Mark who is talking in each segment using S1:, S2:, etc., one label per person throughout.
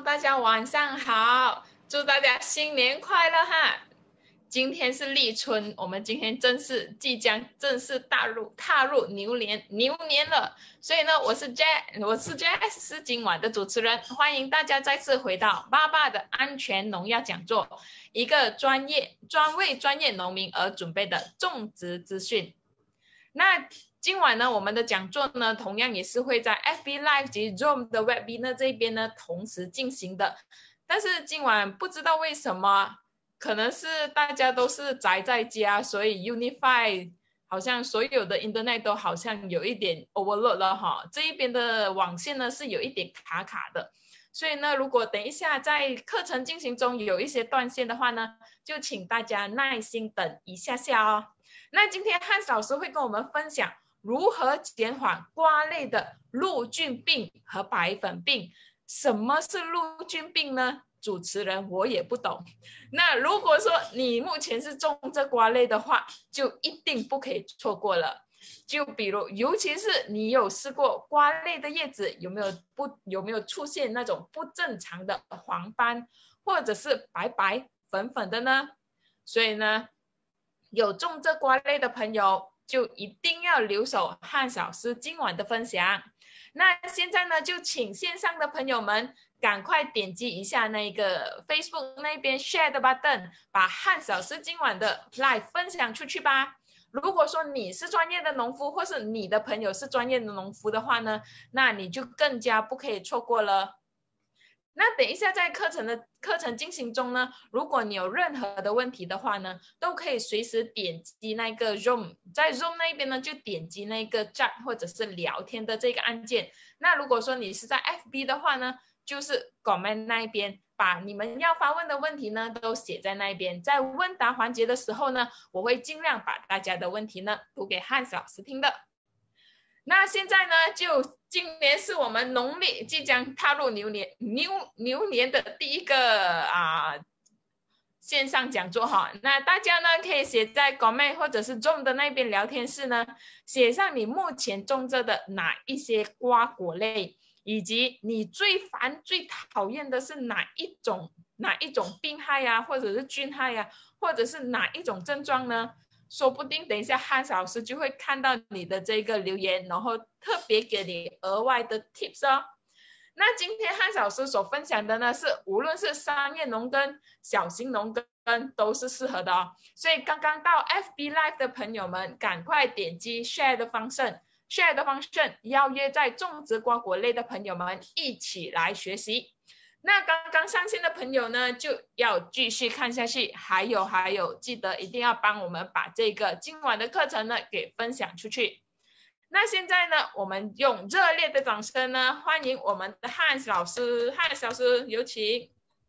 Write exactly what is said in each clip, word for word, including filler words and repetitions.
S1: 大家晚上好，祝大家新年快乐哈！今天是立春，我们今天正式即将正式踏入踏入牛年牛年了，所以呢，我是 J 我是 J S 是今晚的主持人，欢迎大家再次回到爸爸的安全农药讲座，一个专业专为专业农民而准备的种植资讯。那今晚呢，我们的讲座呢，同样也是会在 F B Live 及 Zoom 的 Webinar 这边呢同时进行的。但是今晚不知道为什么，可能是大家都是宅在家，所以 Unify 好像所有的 Internet 都好像有一点 overload 了哈。这一边的网线呢是有一点卡卡的，所以呢，如果等一下在课程进行中有一些断线的话呢，就请大家耐心等一下下哦。那今天汉斯老师会跟我们分享如何减缓瓜类的陆菌病和白粉病。什么是陆菌病呢？主持人我也不懂。那如果说你目前是种这瓜类的话，就一定不可以错过了。就比如，尤其是你有试过瓜类的叶子有没有不有没有出现那种不正常的黄斑，或者是白白粉粉的呢？所以呢，有种这瓜类的朋友就一定要留守汉老师今晚的分享。那现在呢，就请线上的朋友们赶快点击一下那个 Facebook 那边 share 的 button， 把汉老师今晚的 live 分享出去吧。如果说你是专业的农夫，或是你的朋友是专业的农夫的话呢，那你就更加不可以错过了。那等一下在课程的课程进行中呢，如果你有任何的问题的话呢，都可以随时点击那个 Zoom， 在 Zoom 那边呢就点击那个 chat 或者是聊天的这个按键。那如果说你是在 F B 的话呢，就是 comment 那一边，把你们要发问的问题呢都写在那边。在问答环节的时候呢，我会尽量把大家的问题呢读给汉斯老师听的。那现在呢，就今年是我们农历即将踏入牛年牛牛年的第一个啊线上讲座哈。那大家呢可以写在 comment 或者是 Zoom 的那边聊天室呢，写上你目前种着的哪一些瓜果类，以及你最烦最讨厌的是哪一种哪一种病害呀、啊，或者是菌害呀、啊，或者是哪一种症状呢？说不定等一下汉老师就会看到你的这个留言，然后特别给你额外的 tips 哦。那今天汉老师所分享的呢，是无论是商业农耕、小型农耕都是适合的哦。所以刚刚到 F B Live 的朋友们，赶快点击 share 的方式 ，share 的方式邀约在种植瓜果类的朋友们一起来学习。那刚刚上线的朋友呢，就要继续看下去。还有还有，记得一定要帮我们把这个今晚的课程呢给分享出去。那现在呢，我们用热烈的掌声呢，欢迎我们的汉斯老师。汉斯老师，有请。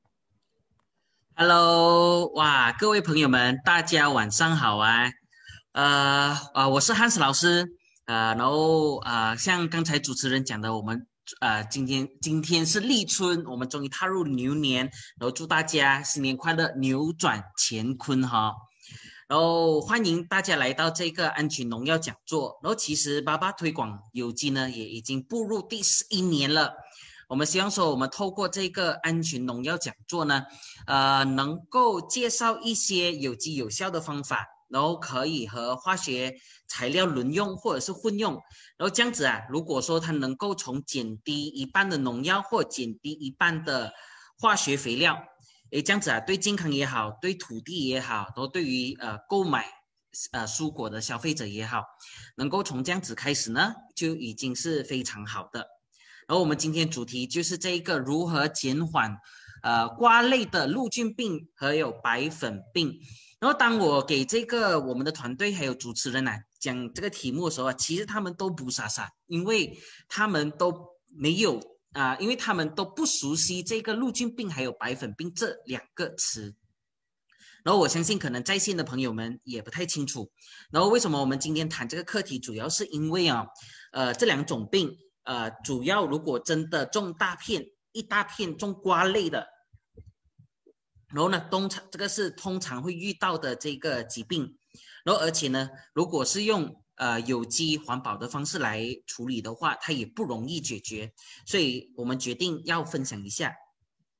S2: Hello， 哇，各位朋友们，大家晚上好啊！呃呃，我是汉斯老师，呃，然后呃，像刚才主持人讲的，我们。呃，今天今天是立春，我们终于踏入牛年，然后祝大家新年快乐，扭转乾坤哈。然后欢迎大家来到这个安全农药讲座。然后其实爸爸推广有机呢，也已经步入第十一年了。我们希望说，我们透过这个安全农药讲座呢，呃，能够介绍一些有机有效的方法。然后可以和化学材料轮用或者是混用，然后这样子啊，如果说它能够从减低一半的农药或减低一半的化学肥料，诶，这样子啊，对健康也好，对土地也好，都对于呃购买呃蔬果的消费者也好，能够从这样子开始呢，就已经是非常好的。然后我们今天主题就是这一个如何减缓呃瓜类的陆菌病和有白粉病。然后当我给这个我们的团队还有主持人啊讲这个题目的时候啊，其实他们都不傻傻，因为他们都没有啊、呃，因为他们都不熟悉这个陆菌病还有白粉病这两个词。然后我相信可能在线的朋友们也不太清楚。然后为什么我们今天谈这个课题，主要是因为啊，呃，这两种病，呃，主要如果真的种大片一大片种瓜类的。然后呢，通常这个是通常会遇到的这个疾病，然后而且呢，如果是用呃有机环保的方式来处理的话，它也不容易解决，所以我们决定要分享一下。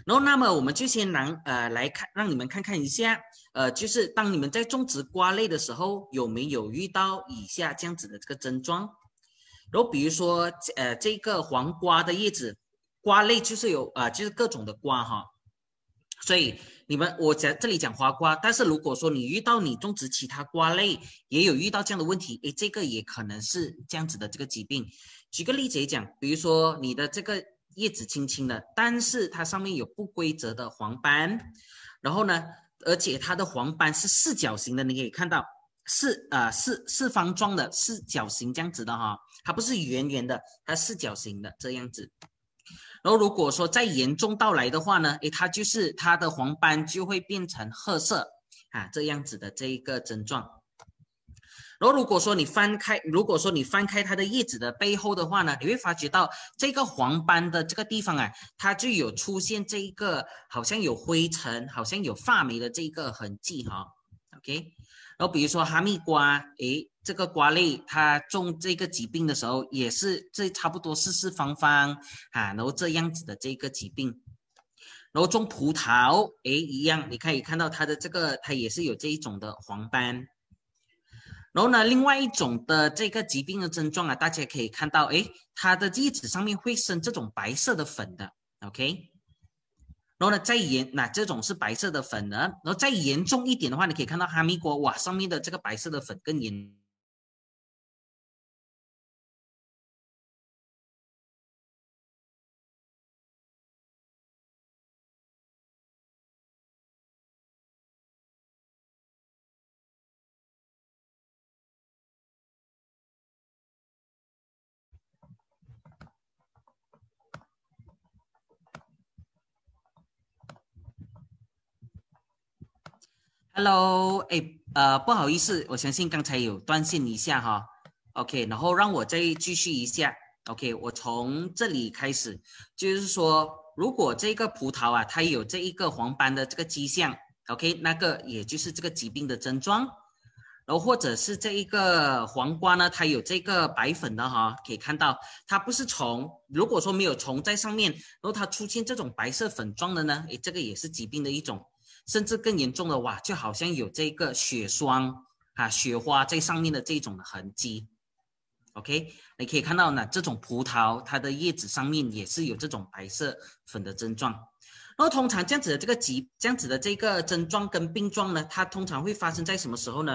S2: 然后，那么我们就先让呃来看，让你们看看一下，呃，就是当你们在种植瓜类的时候，有没有遇到以下这样子的这个症状？然后比如说，呃，这个黄瓜的叶子，瓜类就是有啊、呃，就是各种的瓜哈。所以你们我在这里讲花瓜，但是如果说你遇到你种植其他瓜类也有遇到这样的问题，诶，这个也可能是这样子的这个疾病。举个例子来讲，比如说你的这个叶子青青的，但是它上面有不规则的黄斑，然后呢，而且它的黄斑是四角形的，你可以看到四啊、呃、四四方状的四角形这样子的哈，它不是圆圆的，它四角形的这样子。然后如果说再严重到来的话呢，诶，它就是它的黄斑就会变成褐色啊，这样子的这一个症状。然后如果说你翻开，如果说你翻开它的叶子的背后的话呢，你会发觉到这个黄斑的这个地方啊，它就有出现这一个好像有灰尘，好像有发霉的这一个痕迹哈。OK。然后比如说哈密瓜，诶，这个瓜类它种这个疾病的时候，也是这差不多四四方方啊，然后这样子的这个疾病。然后种葡萄，诶，一样，你可以看到它的这个，它也是有这一种的黄斑。然后呢，另外一种的这个疾病的症状啊，大家可以看到，诶，它的叶子上面会生这种白色的粉的 ，OK。然后呢，再严那这种是白色的粉呢，然后再严重一点的话，你可以看到哈密瓜哇，上面的这个白色的粉更严。Hello，哎，呃，不好意思，我相信刚才有断线一下哈。OK，然后让我再继续一下。OK，我从这里开始，就是说，如果这个葡萄啊，它有这一个黄斑的这个迹象 ，OK，那个也就是这个疾病的症状。然后或者是这一个黄瓜呢，它有这个白粉的哈，可以看到它不是虫，如果说没有虫在上面，然后它出现这种白色粉状的呢，诶，这个也是疾病的一种。甚至更严重的哇，就好像有这个雪霜啊、雪花在上面的这种的痕迹。OK， 你可以看到呢，这种葡萄它的叶子上面也是有这种白色粉的症状。然后通常这样子的这个疾，这样子的这个症状跟病状呢，它通常会发生在什么时候呢？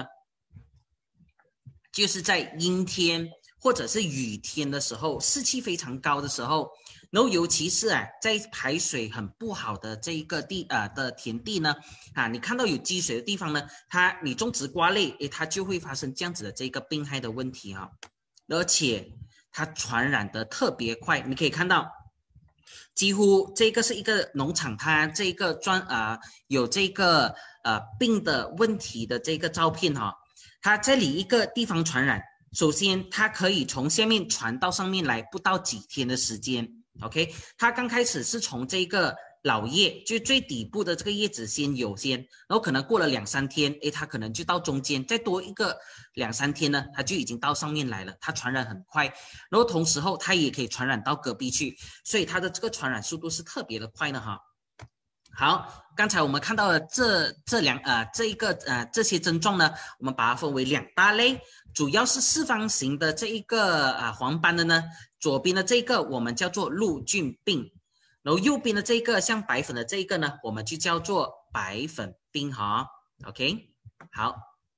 S2: 就是在阴天或者是雨天的时候，湿气非常高的时候。然后尤其是啊，在排水很不好的这一个地啊、呃、的田地呢，啊，你看到有积水的地方呢，它你种植瓜类，诶，它就会发生这样子的这个病害的问题哈、哦，而且它传染的特别快，你可以看到，几乎这个是一个农场，它这个专啊、呃、有这个呃病的问题的这个照片哈、哦，它这里一个地方传染，首先它可以从下面传到上面来，不到几天的时间。OK， 它刚开始是从这个老叶，就最底部的这个叶子先有先，然后可能过了两三天，诶，它可能就到中间，再多一个两三天呢，它就已经到上面来了，它传染很快，然后同时候它也可以传染到隔壁去，所以它的这个传染速度是特别的快的哈。好，刚才我们看到的这这两呃这一个呃这些症状呢，我们把它分为两大类，主要是四方形的这一个啊、呃、黄斑的呢，左边的这个我们叫做陆菌病，然后右边的这个像白粉的这一个呢，我们就叫做白粉病哈。OK， 好，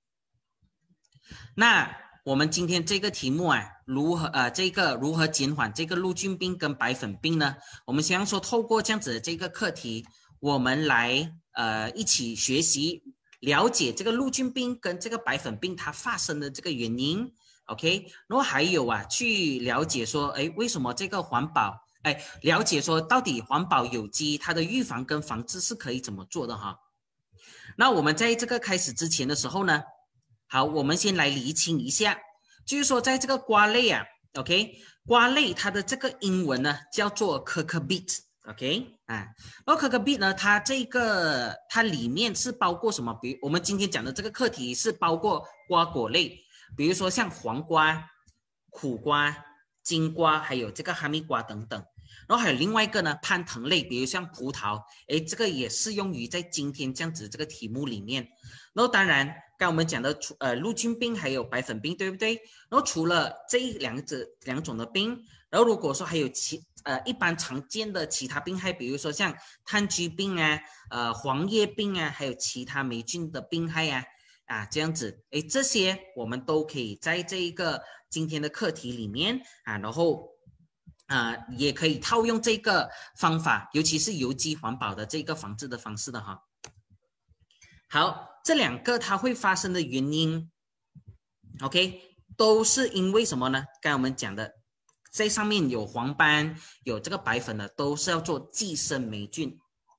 S2: 那我们今天这个题目啊，如何呃这个如何减缓这个陆菌病跟白粉病呢？我们想说透过这样子的这个课题。我们来呃一起学习了解这个陆菌病跟这个白粉病它发生的这个原因 ，OK， 然后还有啊去了解说，哎，为什么这个环保，哎，了解说到底环保有机它的预防跟防治是可以怎么做的哈？那我们在这个开始之前的时候呢，好，我们先来厘清一下，就是说在这个瓜类啊 ，OK， 瓜类它的这个英文呢叫做 cucurbit。OK， 啊，然后可可币呢，它这个它里面是包括什么？比如我们今天讲的这个课题是包括瓜果类，比如说像黄瓜、苦瓜、金瓜，还有这个哈密瓜等等。 然后还有另外一个呢，攀藤类，比如像葡萄，诶，这个也适用于在今天这样子这个题目里面。然后当然，刚才我们讲的呃陆菌病还有白粉病，对不对？然后除了这两者两种的病，然后如果说还有其呃一般常见的其他病害，比如说像炭疽病啊、呃黄叶病啊，还有其他霉菌的病害啊啊这样子，诶，这些我们都可以在这一个今天的课题里面啊，然后。啊、呃，也可以套用这个方法，尤其是有机环保的这个防治的方式的哈。好，这两个它会发生的原因 ，OK， 都是因为什么呢？刚才我们讲的，在上面有黄斑、有这个白粉的，都是要做寄生霉菌。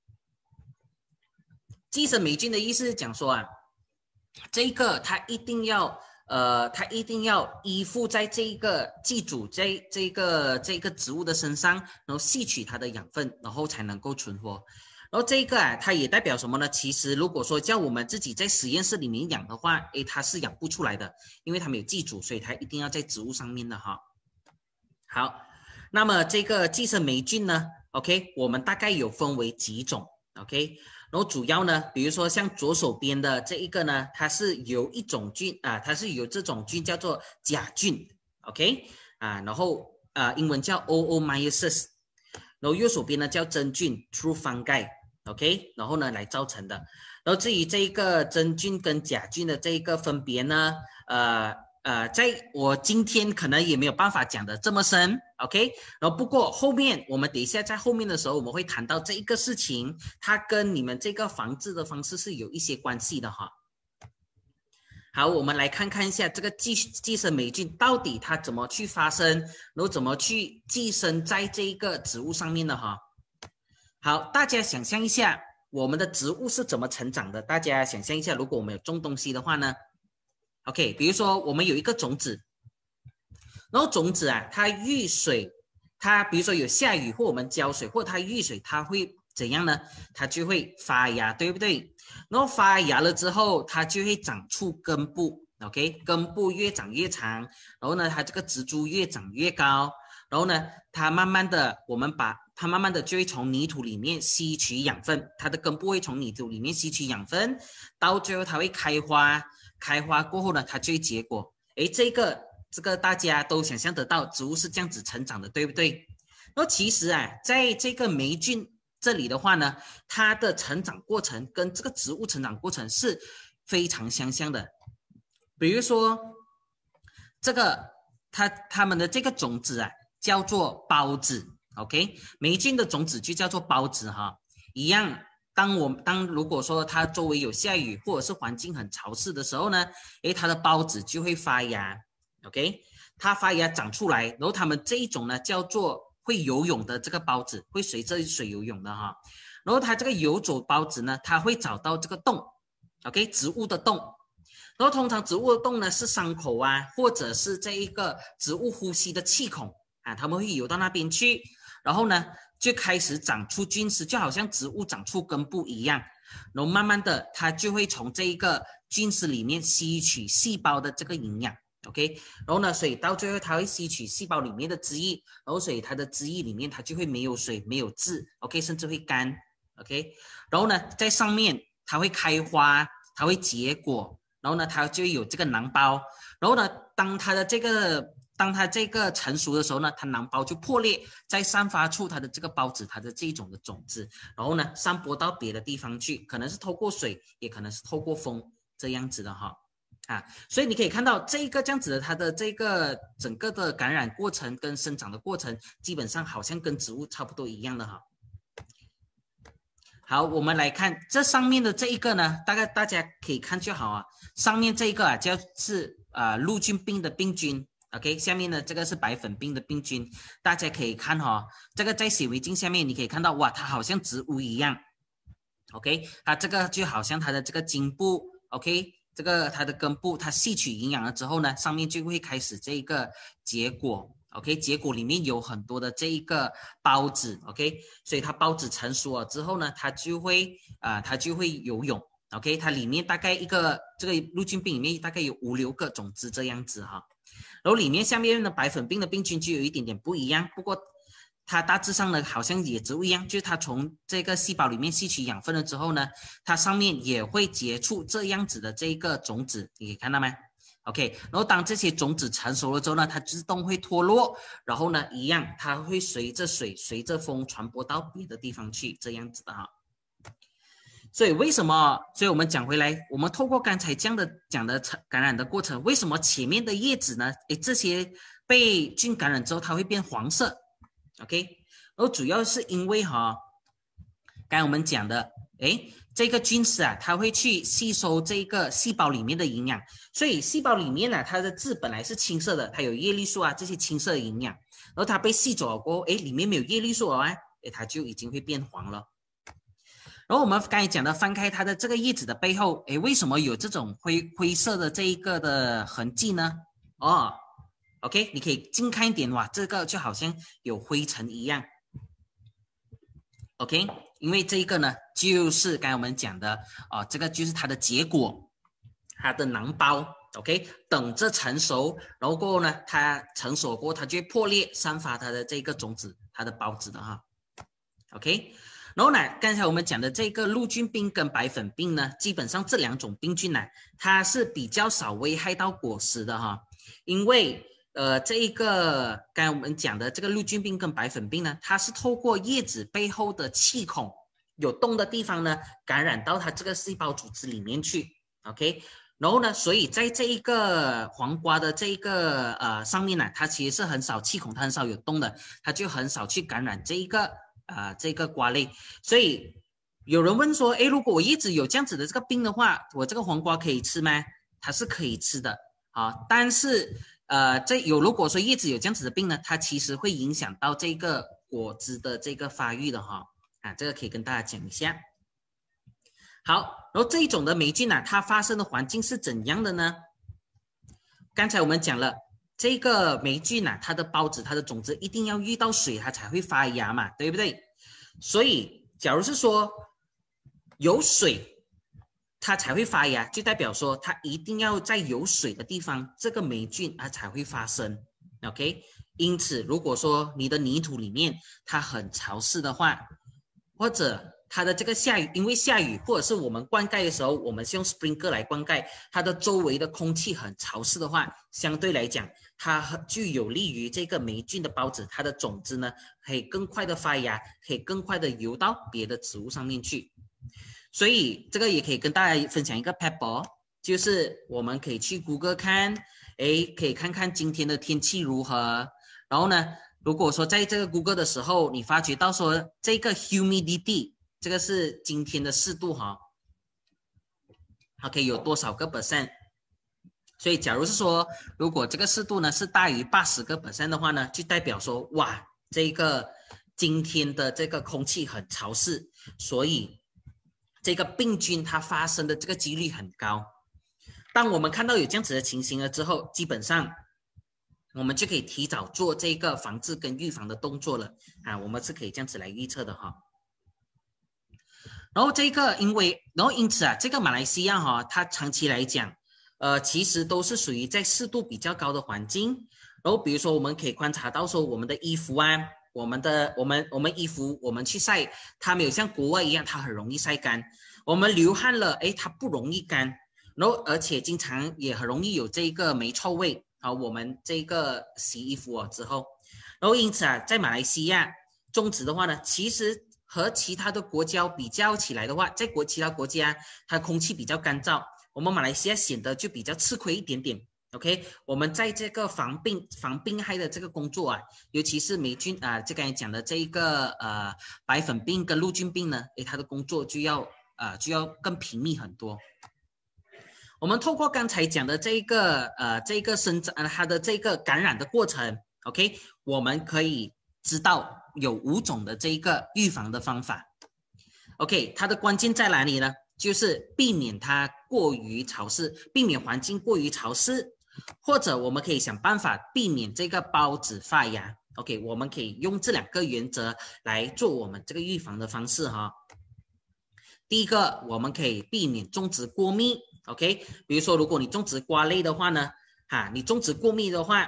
S2: 寄生霉菌的意思是讲说啊，这个它一定要。呃，它一定要依附在这个寄主在这个这个植物的身上，然后吸取它的养分，然后才能够存活。然后这个啊，它也代表什么呢？其实如果说叫我们自己在实验室里面养的话，诶，它是养不出来的，因为它没有寄主，所以它一定要在植物上面的哈。好，那么这个寄生霉菌呢 ，OK， 我们大概有分为几种 ，OK。然后主要呢，比如说像左手边的这一个呢，它是有一种菌啊，它是有这种菌叫做甲菌 ，OK 啊，然后啊英文叫 Oomycetes， 然后右手边呢叫真菌 True Fungi，OK， 然后呢来造成的。然后至于这一个真菌跟甲菌的这一个分别呢，呃。呃，在我今天可能也没有办法讲的这么深 ，OK， 然后不过后面我们等一下在后面的时候我们会谈到这一个事情，它跟你们这个防治的方式是有一些关系的哈。好，我们来看看一下这个寄寄生霉菌到底它怎么去发生，然后怎么去寄生在这一个植物上面的哈。好，大家想象一下我们的植物是怎么成长的，大家想象一下，如果我们有种东西的话呢？ OK， 比如说我们有一个种子，然后种子啊，它遇水，它比如说有下雨或我们浇水，或它遇水，它会怎样呢？它就会发芽，对不对？然后发芽了之后，它就会长出根部 ，OK， 根部越长越长，然后呢，它这个植株越长越高，然后呢，它慢慢的，我们把它慢慢的就会从泥土里面吸取养分，它的根部会从泥土里面吸取养分，到最后它会开花。开花过后呢，它就会结果。诶，这个这个大家都想象得到，植物是这样子成长的，对不对？然后其实啊，在这个霉菌这里的话呢，它的成长过程跟这个植物成长过程是非常相像的。比如说，这个它它们的这个种子啊，叫做孢子 ，OK， 霉菌的种子就叫做孢子哈，一样。当我当如果说它周围有下雨或者是环境很潮湿的时候呢，诶，它的孢子就会发芽 ，OK， 它发芽长出来，然后它们这一种呢叫做会游泳的这个孢子，会随着水游泳的哈，然后它这个游走孢子呢，它会找到这个洞 ，OK， 植物的洞，然后通常植物的洞呢是伤口啊，或者是这一个植物呼吸的气孔啊，它们会游到那边去，然后呢。就开始长出菌丝，就好像植物长出根部一样，然后慢慢的，它就会从这一个菌丝里面吸取细胞的这个营养 ，OK， 然后呢，所以到最后它会吸取细胞里面的汁液，然后所以它的汁液里面它就会没有水、没有质 ，OK， 甚至会干 ，OK， 然后呢，在上面它会开花，它会结果，然后呢，它就会有这个囊包，然后呢，当它的这个当它这个成熟的时候呢，它囊包就破裂，再散发出它的这个孢子，它的这种的种子，然后呢，散播到别的地方去，可能是透过水，也可能是透过风，这样子的哈。啊，所以你可以看到这个这样子的，它的这个整个的感染过程跟生长的过程，基本上好像跟植物差不多一样的哈。好，我们来看这上面的这一个呢，大概大家可以看就好啊。上面这一个啊，就是啊陆菌病的病菌。OK， 下面呢这个是白粉病的病菌，大家可以看哈、哦，这个在显微镜下面你可以看到，哇，它好像植物一样。OK， 它这个就好像它的这个茎部 ，OK， 这个它的根部，它吸取营养了之后呢，上面就会开始这个结果 ，OK， 结果里面有很多的这一个孢子 ，OK， 所以它孢子成熟了之后呢，它就会啊、呃，它就会游泳。OK， 它里面大概一个这个陆菌病里面大概有五六个种子这样子哈。然后里面下面的白粉病的病菌就有一点点不一样，不过它大致上呢，好像野植物一样，就是它从这个细胞里面吸取养分了之后呢，它上面也会结出这样子的这个种子，你可以看到吗 ？OK， 然后当这些种子成熟了之后呢，它自动会脱落，然后呢，一样它会随着水、随着风传播到别的地方去，这样子的哈。所以为什么？所以我们讲回来，我们透过刚才这样的讲的感染的过程，为什么前面的叶子呢？诶，这些被菌感染之后，它会变黄色 ，OK？ 然后主要是因为哈，刚才我们讲的，诶，这个菌丝啊，它会去吸收这个细胞里面的营养，所以细胞里面呢、啊，它的质本来是青色的，它有叶绿素啊这些青色的营养，然后它被吸走了过后，诶，里面没有叶绿素了啊，诶，它就已经会变黄了。然后我们刚才讲的翻开它的这个叶子的背后，诶，为什么有这种灰灰色的这一个的痕迹呢？哦 ，OK， 你可以近看一点，哇，这个就好像有灰尘一样。OK， 因为这一个呢，就是刚才我们讲的啊、哦，这个就是它的结果，它的囊包 ，OK， 等着成熟，然后过后呢，它成熟过后，它就会破裂，散发它的这个种子，它的孢子的哈 ，OK。然后呢，刚才我们讲的这个陆菌病跟白粉病呢，基本上这两种病菌呢，它是比较少危害到果实的哈，因为呃，这一个刚才我们讲的这个陆菌病跟白粉病呢，它是透过叶子背后的气孔有洞的地方呢，感染到它这个细胞组织里面去 ，OK。然后呢，所以在这一个黄瓜的这一个呃上面呢，它其实是很少气孔，它很少有洞的，它就很少去感染这一个。啊、呃，这个瓜类，所以有人问说，哎，如果我一直有这样子的这个病的话，我这个黄瓜可以吃吗？它是可以吃的啊，但是呃，这有如果说叶子有这样子的病呢，它其实会影响到这个果子的这个发育的哈，啊，这个可以跟大家讲一下。好，然后这一种的霉菌呢、啊，它发生的环境是怎样的呢？刚才我们讲了。这个霉菌啊，它的孢子、它的种子一定要遇到水，它才会发芽嘛，对不对？所以，假如是说有水，它才会发芽，就代表说它一定要在有水的地方，这个霉菌它才会发生。OK， 因此，如果说你的泥土里面它很潮湿的话，或者它的这个下雨，因为下雨或者是我们灌溉的时候，我们是用 sprinkler 来灌溉，它的周围的空气很潮湿的话，相对来讲，它就有利于这个霉菌的孢子，它的种子呢可以更快的发芽，可以更快的游到别的植物上面去。所以这个也可以跟大家分享一个 pebble， 就是我们可以去 Google 看，哎，可以看看今天的天气如何，然后呢，如果说在这个 Google 的时候，你发觉到说这个 humidity。这个是今天的湿度哈 ，OK， 有多少个 percent？ 所以假如是说，如果这个湿度呢是大于八十个 percent 的话呢，就代表说，哇，这个今天的这个空气很潮湿，所以这个病菌它发生的这个几率很高。当我们看到有这样子的情形了之后，基本上我们就可以提早做这个防治跟预防的动作了啊，我们是可以这样子来预测的哈。然后这个，因为，然后因此啊，这个马来西亚哈、哦，它长期来讲，呃，其实都是属于在湿度比较高的环境。然后比如说，我们可以观察到说，我们的衣服啊，我们的我们我们衣服，我们去晒，它没有像国外一样，它很容易晒干。我们流汗了，哎，它不容易干。然后而且经常也很容易有这个霉臭味啊。我们这个洗衣服哦之后，然后因此啊，在马来西亚种植的话呢，其实。和其他的国家比较起来的话，在国其他国家它空气比较干燥，我们马来西亚显得就比较吃亏一点点。OK， 我们在这个防病防病害的这个工作啊，尤其是霉菌啊，这刚才讲的这一个呃白粉病跟陆菌病呢，诶，它的工作就要呃就要更频密很多。我们透过刚才讲的这一个呃这个生长、呃、它的这个感染的过程 ，OK， 我们可以知道。有五种的这一个预防的方法 ，OK， 它的关键在哪里呢？就是避免它过于潮湿，避免环境过于潮湿，或者我们可以想办法避免这个孢子发芽。OK， 我们可以用这两个原则来做我们这个预防的方式哈。第一个，我们可以避免种植过密 ，OK， 比如说如果你种植瓜类的话呢，哈，你种植过密的话。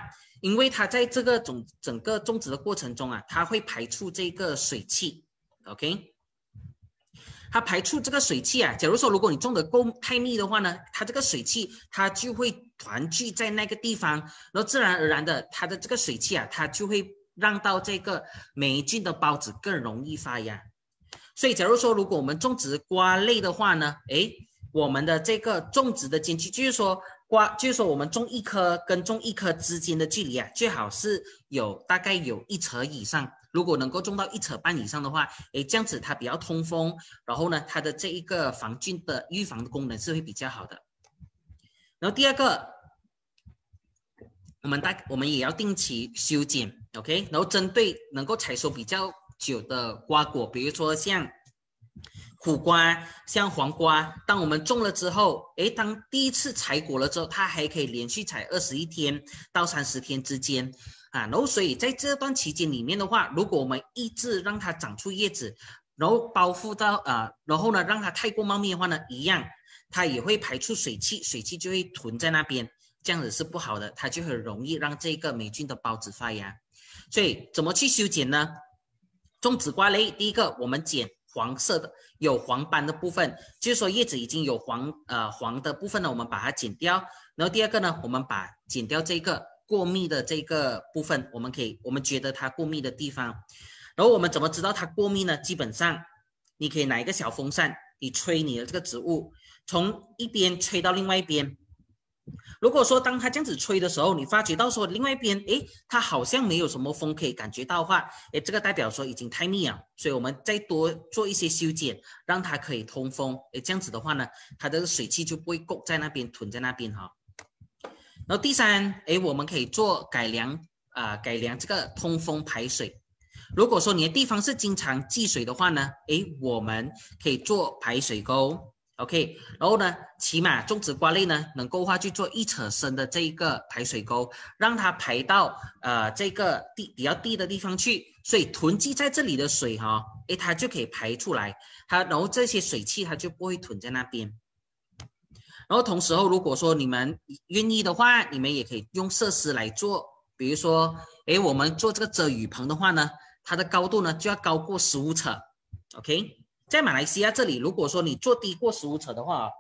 S2: 因为它在这个种整个种植的过程中啊，它会排出这个水汽 ，OK。它排出这个水汽啊，假如说如果你种的够太密的话呢，它这个水汽它就会团聚在那个地方，然后自然而然的，它的这个水汽啊，它就会让到这个霉菌的孢子更容易发芽。所以假如说如果我们种植瓜类的话呢，诶，我们的这个种植的间距，就是说瓜，就是说我们种一颗跟种一颗之间的距离啊，最好是有大概有一尺以上。如果能够种到一尺半以上的话，诶，这样子它比较通风，然后呢，它的这一个防菌的预防的功能是会比较好的。然后第二个，我们大我们也要定期修剪 ，OK， 然后针对能够采收比较久的瓜果，比如说像苦瓜、像黄瓜，当我们种了之后，诶，当第一次采果了之后，它还可以连续采二十一天到三十天之间。啊，然后所以在这段期间里面的话，如果我们一直让它长出叶子，然后包覆到啊、呃，然后呢让它太过茂密的话呢，一样它也会排出水汽，水汽就会囤在那边，这样子是不好的，它就很容易让这个霉菌的孢子发芽。所以怎么去修剪呢？种紫瓜类，第一个我们剪黄色的有黄斑的部分，就是说叶子已经有黄呃黄的部分呢，我们把它剪掉。然后第二个呢，我们把剪掉这个过密的这个部分，我们可以我们觉得它过密的地方。然后我们怎么知道它过密呢？基本上你可以拿一个小风扇，你吹你的这个植物，从一边吹到另外一边。如果说当它这样子吹的时候，你发觉到说另外一边，诶，它好像没有什么风可以感觉到的话，诶，这个代表说已经太密了，所以我们再多做一些修剪，让它可以通风。诶，这样子的话呢，它的水汽就不会够在那边囤在那边哈。然后第三，诶，我们可以做改良啊、呃，改良这个通风排水。如果说你的地方是经常积水的话呢，诶，我们可以做排水沟。OK， 然后呢，起码种植瓜类呢，能够的话去做一尺深的这一个排水沟，让它排到呃这个地比较低的地方去，所以囤积在这里的水哈、哦，诶，它就可以排出来，它然后这些水汽它就不会囤在那边。然后同时候，如果说你们愿意的话，你们也可以用设施来做，比如说，诶，我们做这个遮雨棚的话呢，它的高度呢就要高过十五尺 ，OK。在马来西亚这里，如果说你做低过十五尺的话，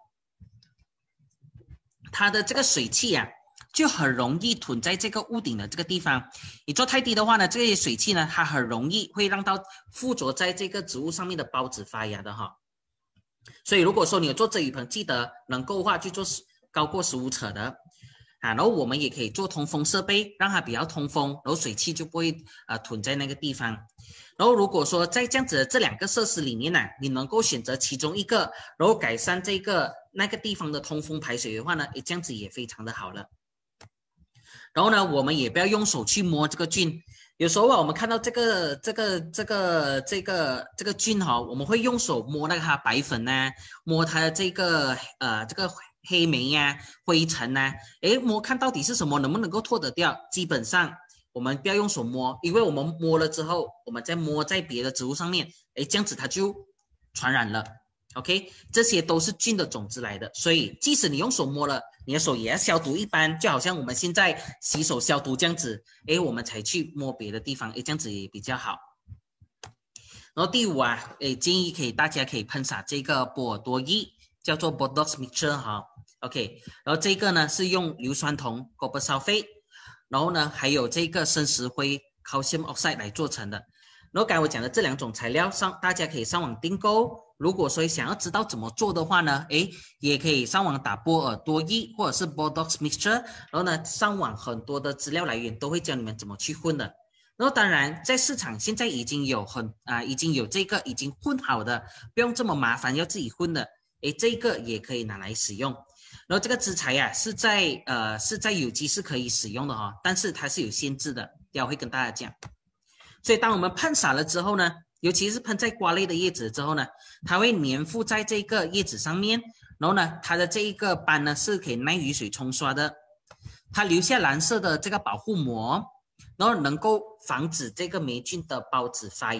S2: 它的这个水汽啊，就很容易囤在这个屋顶的这个地方。你做太低的话呢，这些水汽呢，它很容易会让到附着在这个植物上面的孢子发芽的哈。所以如果说你有做遮雨棚，记得能够的话去做高过十五尺的啊。然后我们也可以做通风设备，让它比较通风，然后水汽就不会呃囤在那个地方。然后如果说在这样子的这两个设施里面呢、啊，你能够选择其中一个，然后改善这个那个地方的通风排水的话呢，诶，这样子也非常的好了。然后呢，我们也不要用手去摸这个菌。有时候啊，我们看到这个这个这个这个这个菌哈、哦，我们会用手摸那个它白粉呐、啊，摸它的这个呃这个黑霉呀、啊、灰尘呐、啊，诶，摸看到底是什么，能不能够脱得掉？基本上我们不要用手摸，因为我们摸了之后，我们再摸在别的植物上面，诶，这样子它就传染了。OK， 这些都是菌的种子来的，所以即使你用手摸了，你的手也要消毒一般，就好像我们现在洗手消毒这样子，诶，我们才去摸别的地方，诶，这样子也比较好。然后第五啊，诶，建议可以大家可以喷洒这个波尔多液，叫做 Bordeaux mixture 哈 ，OK， 然后这个呢是用硫酸铜 copper sulfate， 然后呢还有这个生石灰 calcium oxide 来做成的。然后刚才我讲的这两种材料上，大家可以上网订购。如果说想要知道怎么做的话呢，诶，也可以上网打波尔多液或者是 Bordeaux mixture， 然后呢，上网很多的资料来源都会教你们怎么去混的。然后当然，在市场现在已经有很啊、呃，已经有这个已经混好的，不用这么麻烦要自己混的，诶，这个也可以拿来使用。然后这个资材呀、啊、是在呃是在有机是可以使用的哈、哦，但是它是有限制的，待会会跟大家讲。所以当我们喷洒了之后呢，尤其是喷在瓜类的叶子之后呢，它会粘附在这个叶子上面，然后呢，它的这一个斑呢是可以耐雨水冲刷的，它留下蓝色的这个保护膜，然后能够防止这个霉菌的孢子发芽。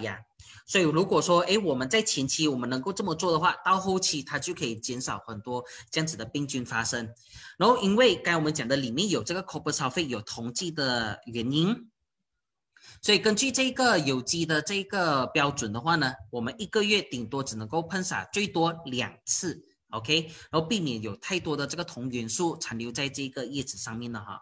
S2: 所以如果说，哎，我们在前期我们能够这么做的话，到后期它就可以减少很多这样子的病菌发生。然后，因为刚才我们讲的里面有这个 copper sulfate 有统计的原因，所以根据这个有机的这个标准的话呢，我们一个月顶多只能够喷洒最多两次 ，OK， 然后避免有太多的这个铜元素残留在这个叶子上面了哈。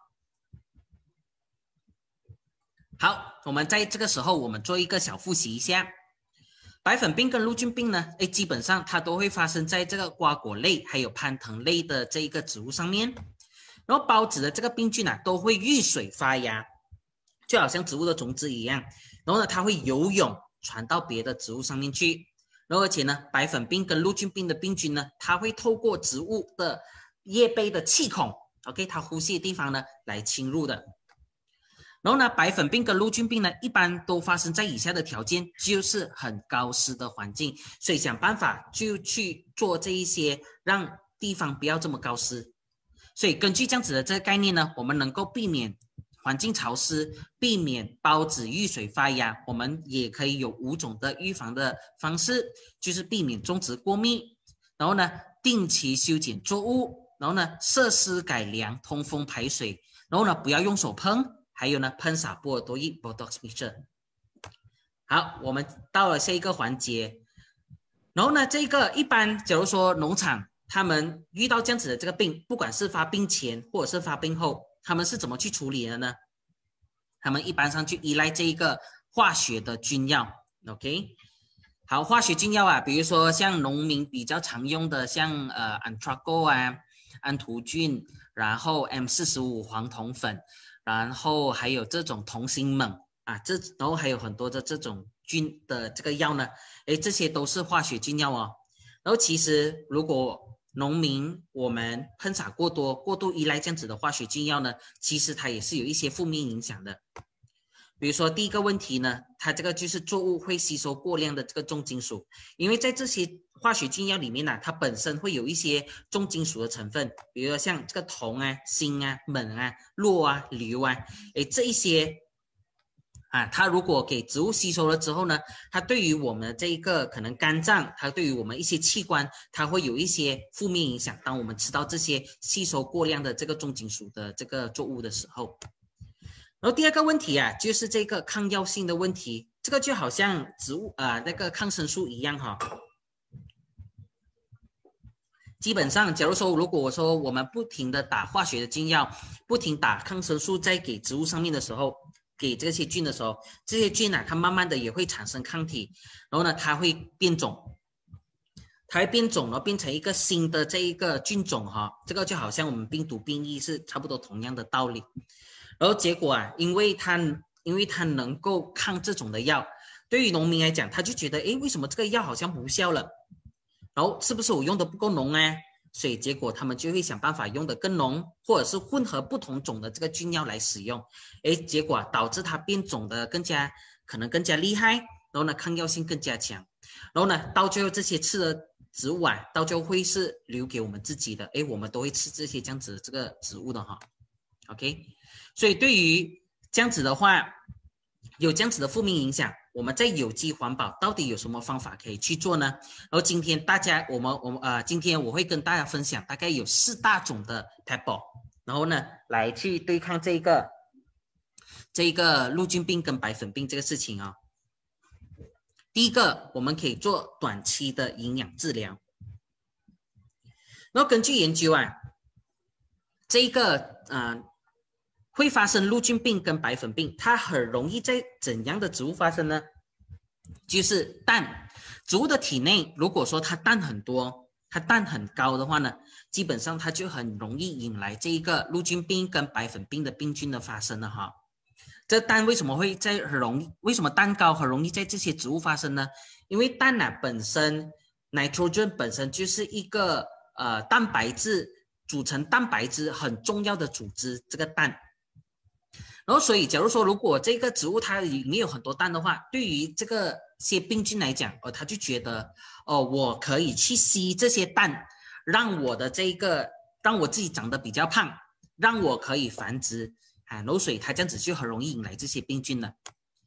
S2: 好，我们在这个时候我们做一个小复习一下。白粉病跟陆菌病呢，哎，基本上它都会发生在这个瓜果类还有攀藤类的这一个植物上面。然后孢子的这个病菌啊，都会遇水发芽，就好像植物的种子一样。然后呢，它会游泳传到别的植物上面去。然后而且呢，白粉病跟陆菌病的病菌呢，它会透过植物的叶背的气孔 ，OK， 它呼吸的地方呢来侵入的。然后呢，白粉病跟陆菌病呢，一般都发生在以下的条件，就是很高湿的环境，所以想办法就去做这一些，让地方不要这么高湿。所以根据这样子的这个概念呢，我们能够避免环境潮湿，避免孢子遇水发芽，我们也可以有五种的预防的方式，就是避免种植过密，然后呢，定期修剪作物，然后呢，设施改良，通风排水，然后呢，不要用手碰。还有呢，喷洒波尔多液 Botox mixture。好，我们到了下一个环节。然后呢，这个一般假如说农场他们遇到这样子的这个病，不管是发病前或者是发病后，他们是怎么去处理的呢？他们一般上去依赖这一个化学的菌药 ，OK？ 好，化学菌药啊，比如说像农民比较常用的，像呃 Antraco 啊、安图菌，然后 M 四十五 黄酮粉。然后还有这种同心锰啊，这然后还有很多的这种菌的这个药呢，诶，这些都是化学菌药哦。然后其实如果农民我们喷洒过多、过度依赖这样子的化学菌药呢，其实它也是有一些负面影响的。比如说第一个问题呢，它这个就是作物会吸收过量的这个重金属，因为在这些化学菌药里面呢、啊，它本身会有一些重金属的成分，比如说像这个铜啊、锌啊、锰啊、铬啊、硫啊，诶，这一些啊，它如果给植物吸收了之后呢，它对于我们这一个可能肝脏，它对于我们一些器官，它会有一些负面影响。当我们吃到这些吸收过量的这个重金属的这个作物的时候。然后第二个问题啊，就是这个抗药性的问题，这个就好像植物啊、呃、那个抗生素一样哈。基本上，假如说如果我说我们不停的打化学的菌药，不停打抗生素在给植物上面的时候，给这些菌的时候，这些菌啊，它慢慢的也会产生抗体，然后呢，它会变种，它会变种了，变成一个新的这一个菌种哈。这个就好像我们病毒变异是差不多同样的道理。然后结果啊，因为它因为它能够抗这种的药，对于农民来讲，他就觉得，诶，为什么这个药好像无效了？然后是不是我用的不够浓啊？所以结果他们就会想办法用的更浓，或者是混合不同种的这个菌药来使用。诶，结果、啊、导致它变种的更加可能更加厉害，然后呢抗药性更加强，然后呢到最后这些吃的植物啊，到最后会是留给我们自己的。诶，我们都会吃这些这样子的这个植物的哈。OK。所以对于这样子的话，有这样子的负面影响，我们在有机环保到底有什么方法可以去做呢？然后今天大家，我们我们呃，今天我会跟大家分享大概有四大种的 pebble， 然后呢，来去对抗这个这一个陆菌病跟白粉病这个事情啊、哦。第一个，我们可以做短期的营养治疗。然后根据研究啊，这一个呃。会发生陆菌病跟白粉病，它很容易在怎样的植物发生呢？就是氮，植物的体内如果说它氮很多，它氮很高的话呢，基本上它就很容易引来这一个陆菌病跟白粉病的病菌的发生了哈。这氮为什么会在很容易？为什么氮高很容易在这些植物发生呢？因为氮啊本身 nitrogen 本身就是一个呃蛋白质组成蛋白质很重要的组织，这个氮。然后，所以，假如说，如果这个植物它里面有很多氮的话，对于这个些病菌来讲，哦，他就觉得，哦，我可以去吸这些氮，让我的这个，让我自己长得比较胖，让我可以繁殖啊。然后，所以它这样子就很容易引来这些病菌了。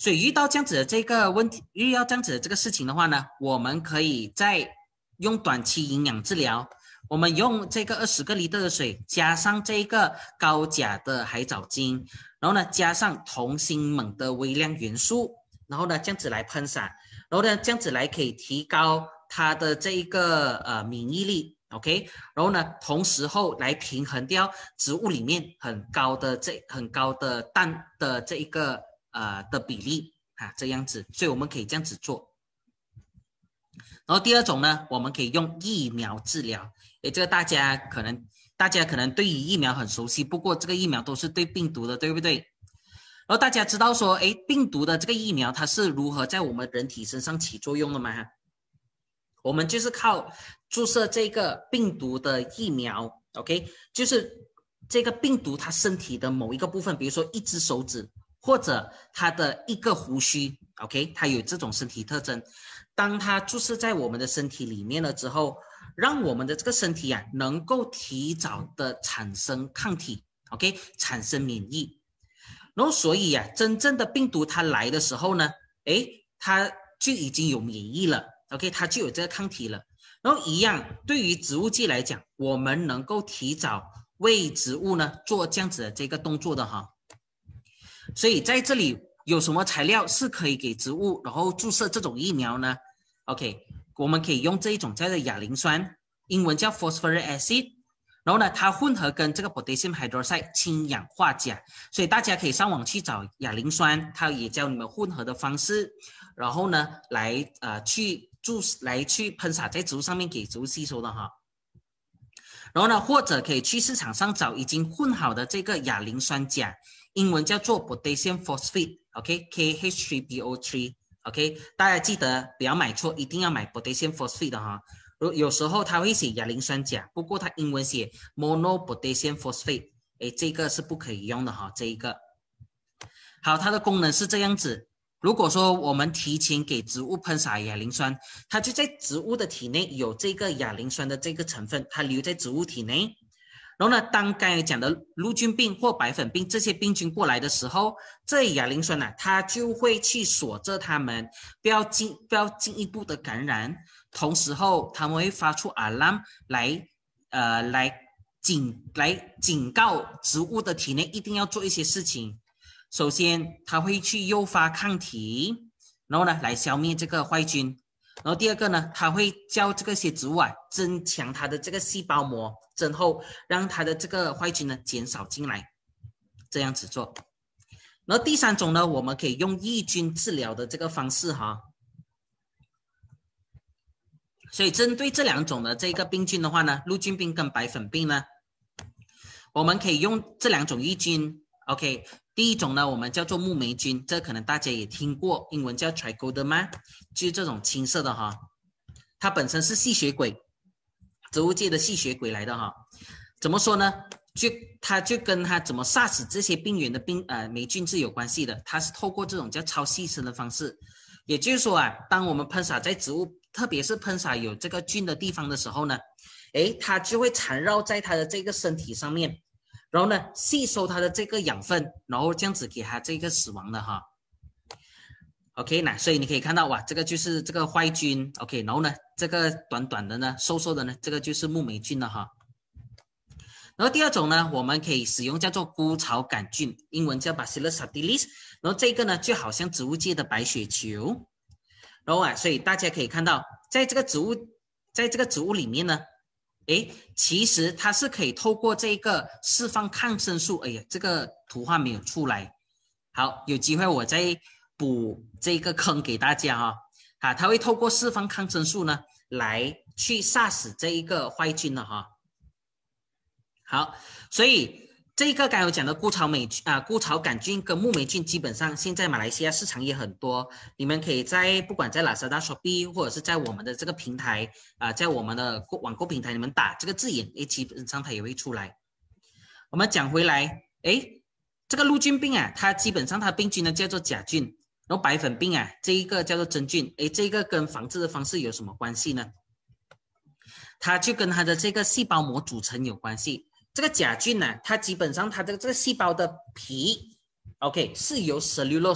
S2: 所以遇到这样子的这个问题，遇到这样子的这个事情的话呢，我们可以再用短期营养治疗。我们用这个二十个 liter 的水，加上这个高钾的海藻精，然后呢加上同心锰的微量元素，然后呢这样子来喷洒，然后呢这样子来可以提高它的这一个呃免疫力 ，OK， 然后呢同时后来平衡掉植物里面很高的这很高的氮的这一个呃的比例啊，这样子，所以我们可以这样子做。然后第二种呢，我们可以用疫苗治疗。诶，这个大家可能大家可能对于疫苗很熟悉，不过这个疫苗都是对病毒的，对不对？然后大家知道说，诶，病毒的这个疫苗它是如何在我们人体身上起作用的吗？我们就是靠注射这个病毒的疫苗 ，OK， 就是这个病毒它身体的某一个部分，比如说一只手指或者它的一个胡须 ，OK， 它有这种身体特征。当它注射在我们的身体里面了之后，让我们的这个身体啊能够提早的产生抗体 ，OK， 产生免疫。然后所以啊，真正的病毒它来的时候呢，诶，它就已经有免疫了 ，OK， 它就有这个抗体了。然后一样，对于植物界来讲，我们能够提早为植物呢做这样子的这个动作的哈。所以在这里有什么材料是可以给植物然后注射这种疫苗呢 ？OK， 我们可以用这一种叫做亚磷酸，英文叫 phosphoric acid， 然后呢，它混合跟这个 potassium hydroxide 氢氧化钾，所以大家可以上网去找亚磷酸，它也教你们混合的方式，然后呢，来呃去注来去喷洒在植物上面给植物吸收的哈。然后呢，或者可以去市场上找已经混好的这个亚磷酸钾。英文叫做 potassium phosphate，OK，K H three P O three，OK， 大家记得不要买错，一定要买 potassium phosphate 的哈。有时候它会写亚磷酸钾，不过它英文写 mono potassium phosphate， 哎，这个是不可以用的哈，这一个。好，它的功能是这样子。如果说我们提前给植物喷洒亚磷酸，它就在植物的体内有这个亚磷酸的这个成分，它留在植物体内。然后呢，当刚才讲的陆菌病或白粉病这些病菌过来的时候，这亚磷酸呢、啊，它就会去锁着它们，不要进不要进一步的感染。同时后，它们会发出 alarm 来，呃，来警来警告植物的体内一定要做一些事情。首先，它会去诱发抗体，然后呢，来消灭这个坏菌。然后第二个呢，它会叫这个些植物啊增强它的这个细胞膜，增厚，让它的这个坏菌呢减少进来，这样子做。然后第三种呢，我们可以用抑菌治疗的这个方式哈。所以针对这两种的这个病菌的话呢，陆菌病跟白粉病呢，我们可以用这两种抑菌 ，OK。第一种呢，我们叫做木霉菌，这可能大家也听过，英文叫 Trichoderma， 就是这种青色的哈，它本身是吸血鬼，植物界的吸血鬼来的哈。怎么说呢？就它就跟它怎么杀死这些病原的病呃霉菌是有关系的，它是透过这种叫超细生的方式，也就是说啊，当我们喷洒在植物，特别是喷洒有这个菌的地方的时候呢，诶，它就会缠绕在它的这个身体上面。然后呢，吸收它的这个养分，然后这样子给它这个死亡的哈。OK， 那所以你可以看到哇，这个就是这个坏菌 ，OK， 然后呢，这个短短的呢，瘦瘦的呢，这个就是木霉菌了哈。然后第二种呢，我们可以使用叫做枯草杆菌，英文叫 Bacillus subtilis， 然后这个呢就好像植物界的白血球。然后啊，所以大家可以看到，在这个植物，在这个植物里面呢。诶，其实它是可以透过这个释放抗生素。哎呀，这个图画没有出来。好，有机会我再补这个坑给大家哈。啊，它会透过释放抗生素呢，来去杀死这一个坏菌的哈。好，所以这个刚才我讲的枯草霉啊、呃，枯草杆菌跟木霉菌，基本上现在马来西亚市场也很多。你们可以在不管在 Lazada、Shopee 或者是在我们的这个平台啊、呃，在我们的网购平台，你们打这个字眼，诶，基本上它也会出来。我们讲回来，诶，这个陆菌病啊，它基本上它病菌呢叫做甲菌，然后白粉病啊，这一个叫做真菌。诶，这个跟防治的方式有什么关系呢？它就跟它的这个细胞膜组成有关系。这个甲菌呢、啊，它基本上它的这个细胞的皮 ，OK， 是由 cellulose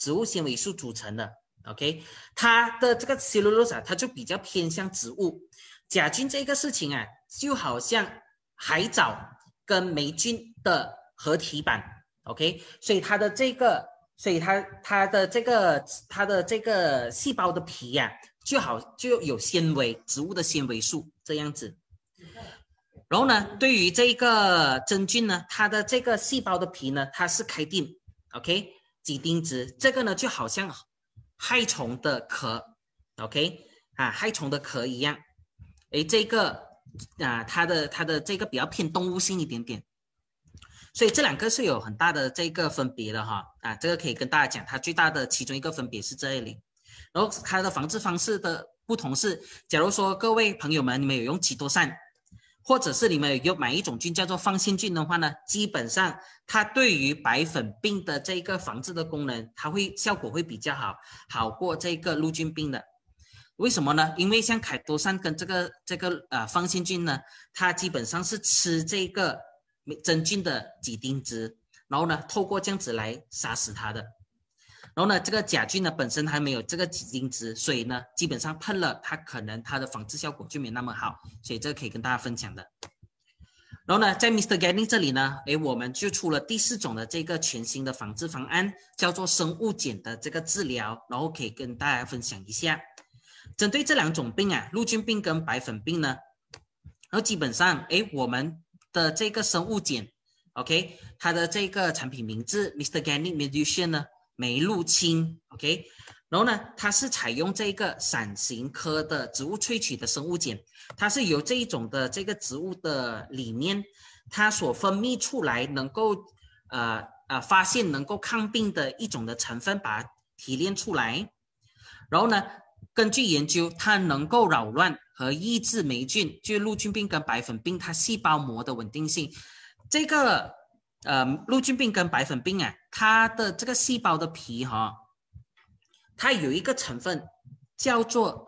S2: 植物纤维素组成的。OK， 它的这个 cellulose 它就比较偏向植物。甲菌这个事情啊，就好像海藻跟霉菌的合体版。OK， 所以它的这个，所以它它的这个它的这个细胞的皮呀、啊，就好就有纤维，植物的纤维素这样子。然后呢，对于这个真菌呢，它的这个细胞的皮呢，它是开定 ，OK， 几丁质，这个呢就好像害虫的壳 ，OK， 啊，害虫的壳一样。诶，这个啊，它的它的这个比较偏动物性一点点，所以这两个是有很大的这个分别的哈。啊，这个可以跟大家讲，它最大的其中一个分别是这里。然后它的防治方式的不同是，假如说各位朋友们你们有用基多善，或者是你们有买一种菌叫做放线菌的话呢，基本上它对于白粉病的这个防治的功能，它会效果会比较好，好过这个陆菌病的。为什么呢？因为像凯多善跟这个这个呃放线菌呢，它基本上是吃这个真菌的几丁质，然后呢透过这样子来杀死它的。然后呢，这个甲菌呢本身还没有这个几丁质，所以呢基本上喷了它可能它的防治效果就没那么好，所以这个可以跟大家分享的。然后呢，在 Mister Ganning 这里呢，诶，我们就出了第四种的这个全新的防治方案，叫做生物碱的这个治疗，然后可以跟大家分享一下。针对这两种病啊，陆菌病跟白粉病呢，然后基本上，诶，我们的这个生物碱 ，OK， 它的这个产品名字 Mister Ganning Medusion 呢，梅露清 ，OK， 然后呢，它是采用这个伞形科的植物萃取的生物碱，它是由这一种的这个植物的里面，它所分泌出来能够呃呃发现能够抗病的一种的成分，把它提炼出来，然后呢，根据研究，它能够扰乱和抑制霉菌，就是陆菌病跟白粉病它细胞膜的稳定性。这个呃陆菌病跟白粉病啊，它的这个细胞的皮哈、哦，它有一个成分叫做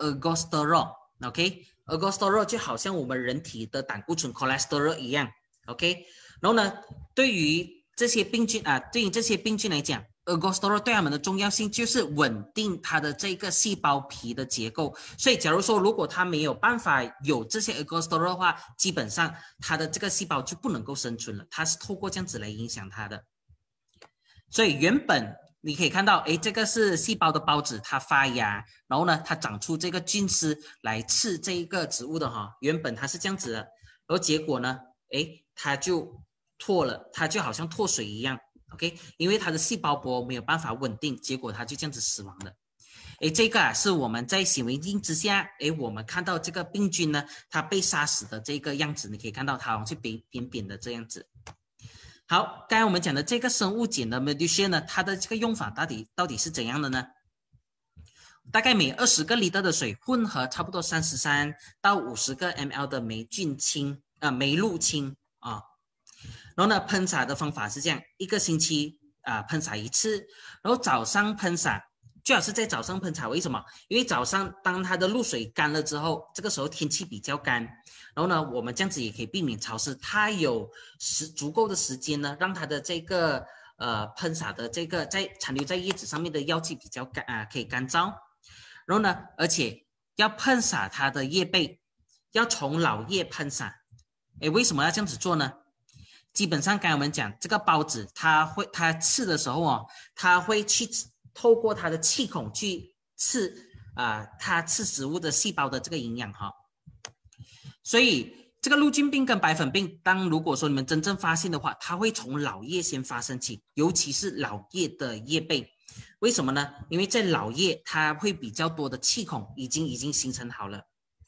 S2: ergosterol，OK，ergosterol 就好像我们人体的胆固醇 cholesterol 一样 ，OK， 然后呢，对于这些病菌啊，对于这些病菌来讲，ergosterol 对它们的重要性就是稳定它的这个细胞皮的结构。所以，假如说如果它没有办法有这些 ergosterol 的话，基本上它的这个细胞就不能够生存了。它是透过这样子来影响它的。所以原本你可以看到，哎，这个是细胞的孢子，它发芽，然后呢，它长出这个菌丝来刺这一个植物的哈。原本它是这样子的，然后结果呢，哎，它就脱了，它就好像脱水一样。OK， 因为它的细胞膜没有办法稳定，结果它就这样子死亡了。诶，这个啊是我们在显微镜之下，诶，我们看到这个病菌呢，它被杀死的这个样子，你可以看到它好像是扁扁扁的这样子。好，刚才我们讲的这个生物碱的 Medusion 呢，它的这个用法到底到底是怎样的呢？大概每二十个 L 的水混合差不多三十三到五十个 M L 的霉菌清啊、呃、霉露清啊。然后呢，喷洒的方法是这样，一个星期啊、呃、喷洒一次，然后早上喷洒，最好是在早上喷洒。为什么？因为早上当它的露水干了之后，这个时候天气比较干，然后呢，我们这样子也可以避免潮湿，它有时足够的时间呢，让它的这个呃喷洒的这个在残留在叶子上面的药剂比较干啊、呃、可以干燥，然后呢，而且要喷洒它的叶背，要从老叶喷洒。诶，为什么要这样子做呢？基本上刚才我们讲这个孢子，它会它刺的时候哦，它会去透过它的气孔去刺啊、呃，它刺食物的细胞的这个营养哈、哦。所以这个陆菌病跟白粉病，当如果说你们真正发现的话，它会从老叶先发生起，尤其是老叶的叶背。为什么呢？因为在老叶它会比较多的气孔已经已经形成好了。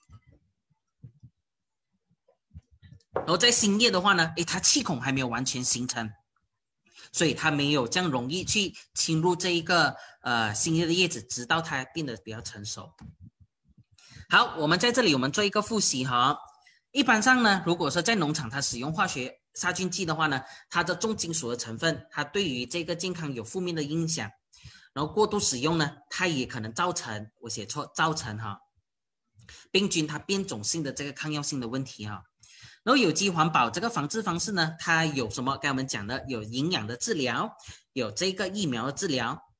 S2: 然后在新叶的话呢，诶，它气孔还没有完全形成，所以它没有这样容易去侵入这一个呃新叶的叶子，直到它变得比较成熟。好，我们在这里我们做一个复习哈。一般上呢，如果说在农场它使用化学杀菌剂的话呢，它的重金属的成分，它对于这个健康有负面的影响。然后过度使用呢，它也可能造成我写错造成哈病菌它变种性的这个抗药性的问题哈。然后有机环保这个防治方式呢，它有什么？刚才我们讲的有营养的治疗，有这个疫苗的治疗，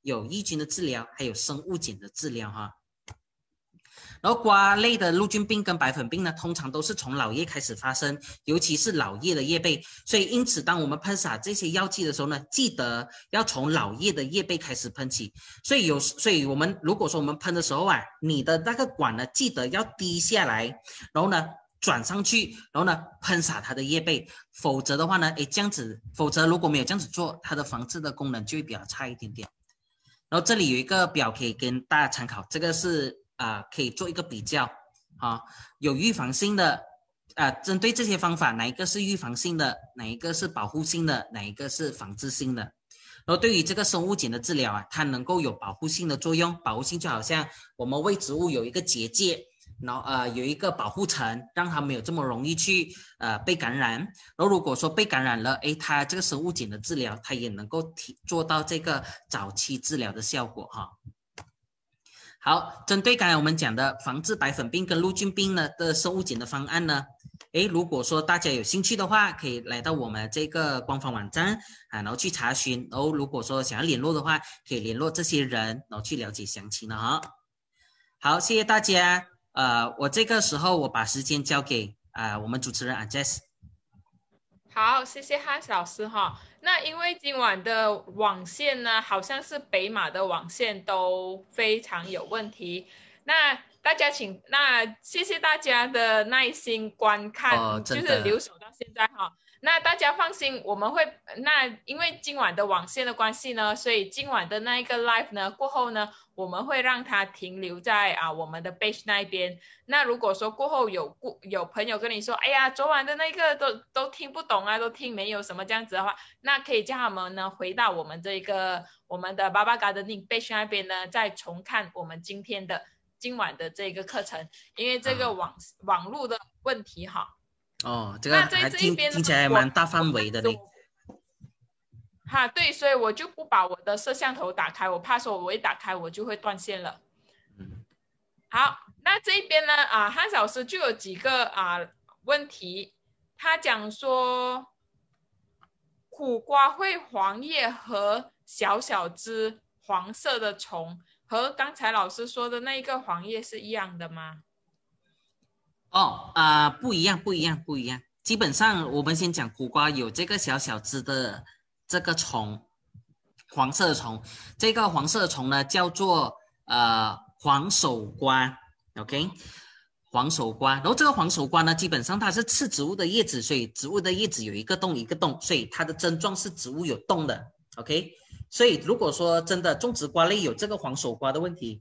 S2: 有抑菌的治疗，还有生物碱的治疗哈。然后瓜类的陆菌病跟白粉病呢，通常都是从老叶开始发生，尤其是老叶的叶背。所以因此，当我们喷洒这些药剂的时候呢，记得要从老叶的叶背开始喷起。所以有，所以我们如果说我们喷的时候啊，你的那个管呢，记得要低下来，然后呢转上去，然后呢喷洒它的叶背。否则的话呢，诶，这样子，否则如果没有这样子做，它的防治的功能就会比较差一点点。然后这里有一个表可以跟大家参考，这个是。啊、呃，可以做一个比较啊，有预防性的啊、呃，针对这些方法，哪一个是预防性的，哪一个是保护性的，哪一个是防治性的。然后对于这个生物碱的治疗啊，它能够有保护性的作用，保护性就好像我们为植物有一个结界，然后呃有一个保护层，让它没有这么容易去呃被感染。然后如果说被感染了，诶，它这个生物碱的治疗，它也能够提做到这个早期治疗的效果哈。好，针对刚才我们讲的防治白粉病跟陆菌病呢的生物碱的方案呢，诶，如果说大家有兴趣的话，可以来到我们这个官方网站啊，然后去查询。然后如果说想要联络的话，可以联络这些人，然后去了解详情了哈。好，谢谢大家。呃，我这个时候我把时间交给啊、呃、我们主持人 Anjess。
S1: 好，谢谢汉斯老师哈。那因为今晚的网线呢，好像是北马的网线都非常有问题。那大家请，那谢谢大家的耐心观看，
S2: 哦、
S1: 就是留守到现在哈。那大家放心，我们会那因为今晚的网线的关系呢，所以今晚的那一个 live 呢过后呢，我们会让它停留在啊我们的 page 那边。那如果说过后有有朋友跟你说，哎呀，昨晚的那个都都听不懂啊，都听没有什么这样子的话，那可以叫他们呢回到我们这个我们的 Baba Gardening page 那边呢，再重看我们今天的今晚的这个课程，因为这个网、啊、网络的问题哈。
S2: 哦，这个还听听起来还蛮大范围的呢。
S1: 哈，对，所以我就不把我的摄像头打开，我怕说我一打开我就会断线了。嗯，好，那这边呢啊，汉老师就有几个啊问题，他讲说苦瓜会黄叶和小小只黄色的虫，和刚才老师说的那一个黄叶是一样的吗？
S2: 哦啊、呃，不一样，不一样，不一样。基本上我们先讲苦瓜有这个小小只的这个虫，黄色的虫。这个黄色的虫呢叫做呃黄手瓜 ，OK， 黄手瓜。然后这个黄手瓜呢，基本上它是吃植物的叶子，所以植物的叶子有一个洞一个洞，所以它的症状是植物有洞的 ，OK。所以如果说真的种植瓜类有这个黄手瓜的问题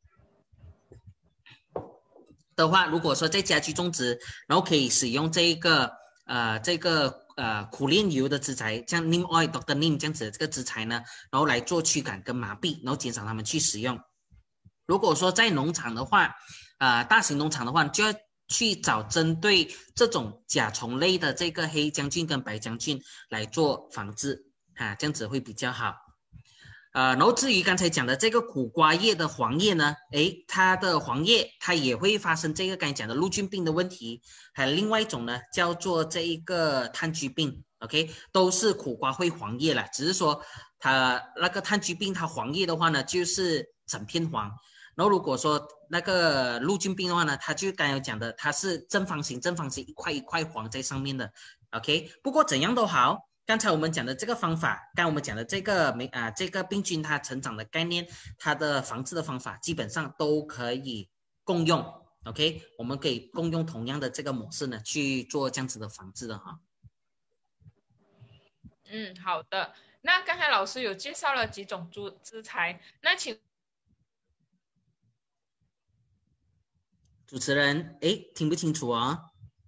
S2: 的话，如果说在家居种植，然后可以使用这一个呃这个呃苦楝油的植材，像 Neem Oil、Doctor Neem 这样子的这个植材呢，然后来做驱赶跟麻痹，然后减少它们去使用。如果说在农场的话，啊、呃、大型农场的话，就要去找针对这种甲虫类的这个黑将菌跟白将菌来做防治啊，这样子会比较好。呃，然后至于刚才讲的这个苦瓜叶的黄叶呢，诶，它的黄叶它也会发生这个刚才讲的陆菌病的问题，还有另外一种呢叫做这一个炭疽病 ，OK， 都是苦瓜会黄叶啦，只是说它那个炭疽病它黄叶的话呢，就是整片黄，然后如果说那个陆菌病的话呢，它就刚才讲的，它是正方形正方形一块一块黄在上面的 ，OK， 不过怎样都好。刚才我们讲的这个方法，刚才我们讲的这个没啊、呃、这个病菌它成长的概念，它的防治的方法基本上都可以共用 ，OK， 我们可以共用同样的这个模式呢去做这样子的防治的哈。
S1: 嗯，好的。那刚才老师有介绍了几种株植材，那请
S2: 主持人，哎，听不清楚啊？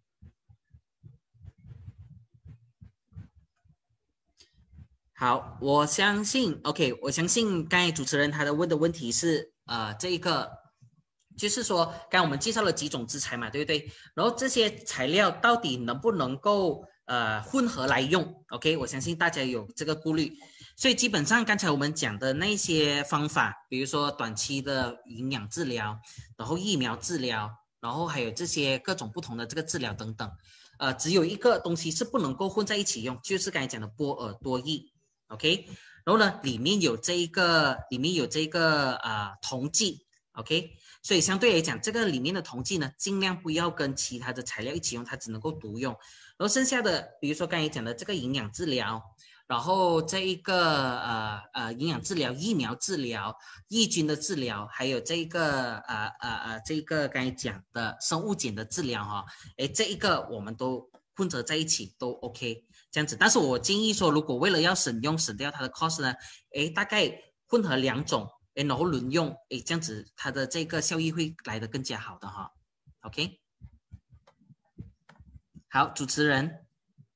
S2: 好，我相信 ，OK， 我相信刚才主持人他的问的问题是，呃，这一个，就是说，刚才我们介绍了几种植材嘛，对不对？然后这些材料到底能不能够呃混合来用 ？OK， 我相信大家有这个顾虑，所以基本上刚才我们讲的那些方法，比如说短期的营养治疗，然后疫苗治疗，然后还有这些各种不同的这个治疗等等，呃，只有一个东西是不能够混在一起用，就是刚才讲的波尔多液。OK， 然后呢，里面有这一个，里面有这个啊、呃、溶剂 ，OK， 所以相对来讲，这个里面的溶剂呢，尽量不要跟其他的材料一起用，它只能够独用。然后剩下的，比如说刚才讲的这个营养治疗，然后这一个呃呃营养治疗、疫苗治疗、抑菌的治疗，还有这一个呃呃呃这一个刚才讲的生物碱的治疗哈，哎，这一个我们都混合在一起都 OK。这样子，但是我建议说，如果为了要省用省掉它的 cost 呢，诶，大概混合两种，诶，然后轮用，诶，这样子它的这个效益会来得更加好的哈。OK， 好，主持人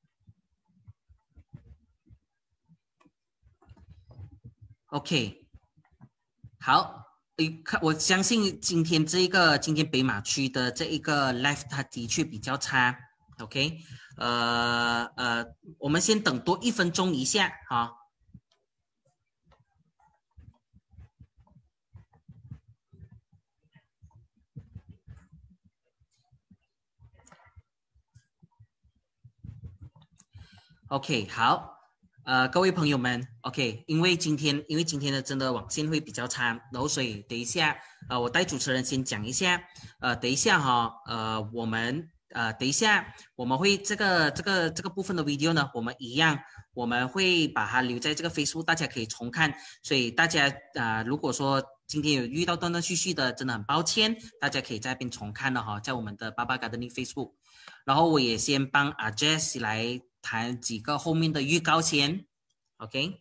S2: ，OK， 好，诶，看我相信今天这一个今天北马区的这一个 live 它的确比较差 ，OK。呃呃，我们先等多一分钟一下哈。OK， 好，呃，各位朋友们 ，OK， 因为今天因为今天的真的网线会比较差，然后所以等一下，呃，我带主持人先讲一下，呃，等一下哈，呃，我们。呃，等一下，我们会这个这个这个部分的 video 呢，我们一样，我们会把它留在这个 Facebook， 大家可以重看。所以大家啊、呃，如果说今天有遇到断断续续的，真的很抱歉，大家可以在那边重看了哈，在我们的爸爸 Gardening Facebook。然后我也先帮阿 Jess 来谈几个后面的预告先 ，OK。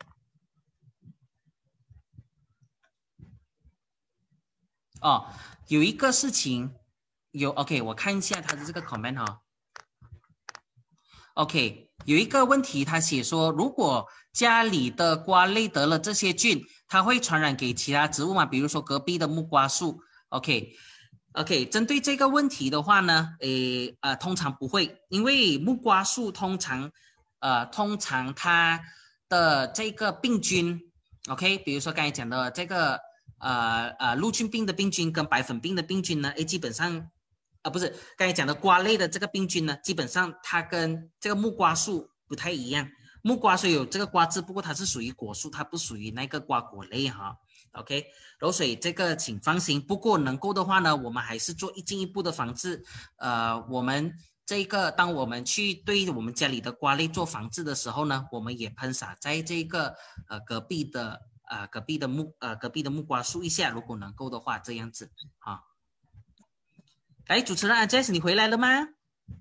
S2: 哦，有一个事情。有 OK， 我看一下他的这个 comment 哈、哦。OK， 有一个问题，他写说，如果家里的瓜类得了这些菌，它会传染给其他植物吗？比如说隔壁的木瓜树。OK， OK， 针对这个问题的话呢，诶呃，通常不会，因为木瓜树通常呃通常它的这个病菌 ，OK， 比如说刚才讲的这个呃呃陆菌病的病菌跟白粉病的病菌呢，诶，基本上。啊，不是，刚才讲的瓜类的这个病菌呢，基本上它跟这个木瓜树不太一样。木瓜虽有这个瓜字，不过它是属于果树，它不属于那个瓜果类哈。OK， 然后所以这个请放心。不过能够的话呢，我们还是做一进一步的防治。呃，我们这个当我们去对我们家里的瓜类做防治的时候呢，我们也喷洒在这个呃隔壁的呃隔壁的木呃隔壁的木瓜树一下，如果能够的话，这样子啊。来，主持人阿 Jess， 你回来了吗？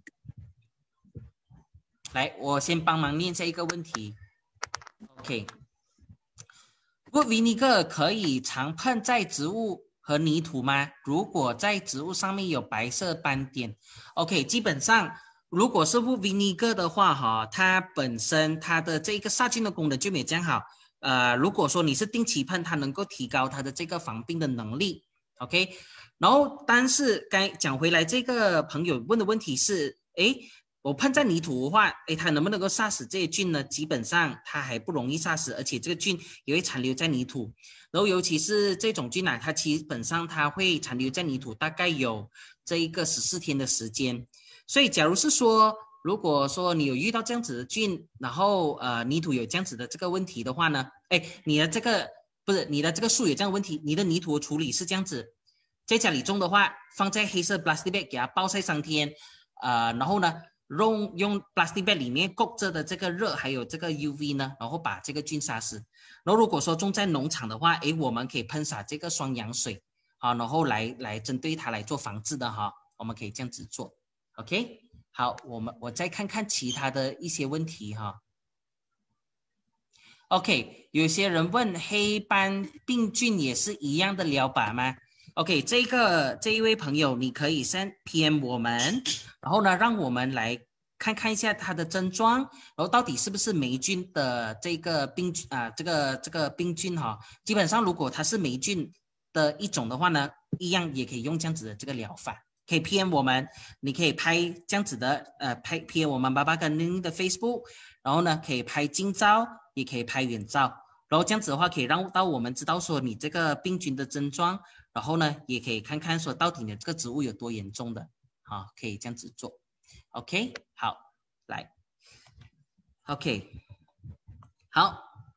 S2: 来，我先帮忙念下一个问题。OK，Wood Vinegar 可以常喷在植物和泥土吗？如果在植物上面有白色斑点 ，OK， 基本上如果是 Wood Vinegar 的话，哈，它本身它的这个杀菌的功能就没这样好。呃，如果说你是定期喷，它能够提高它的这个防病的能力。OK。然后，但是该讲回来，这个朋友问的问题是：哎，我喷在泥土的话，哎，它能不能够杀死这些菌呢？基本上它还不容易杀死，而且这个菌也会残留在泥土。然后，尤其是这种菌啊，它基本上它会残留在泥土，大概有这一个十四天的时间。所以，假如是说，如果说你有遇到这样子的菌，然后呃泥土有这样子的这个问题的话呢，哎，你的这个不是你的这个树有这样的问题，你的泥土的处理是这样子。在家里种的话，放在黑色 plastic bag 给它包晒三天，呃，然后呢，用用 plastic bag 里面裹着的这个热还有这个 U V 呢，然后把这个菌杀死。然后如果说种在农场的话，诶，我们可以喷洒这个双氧水，好，然后来来针对它来做防治的哈，我们可以这样子做 ，OK。好，我们我再看看其他的一些问题哈。OK， 有些人问黑斑病菌也是一样的疗法吗 ？OK， 这个这一位朋友，你可以先 P M 我们，然后呢，让我们来看看一下它的症状，然后到底是不是霉菌的这个病啊，这个这个病菌哈。基本上，如果它是霉菌的一种的话呢，一样也可以用这样子的这个疗法。可以 P M 我们，你可以拍这样子的呃拍 P M 我们爸爸跟您的 Facebook， 然后呢可以拍近照。也可以拍远照，然后这样子的话可以让到我们知道说你这个病菌的症状，然后呢也可以看看说到底你的这个植物有多严重的，好，可以这样子做 ，OK， 好，来 ，OK， 好，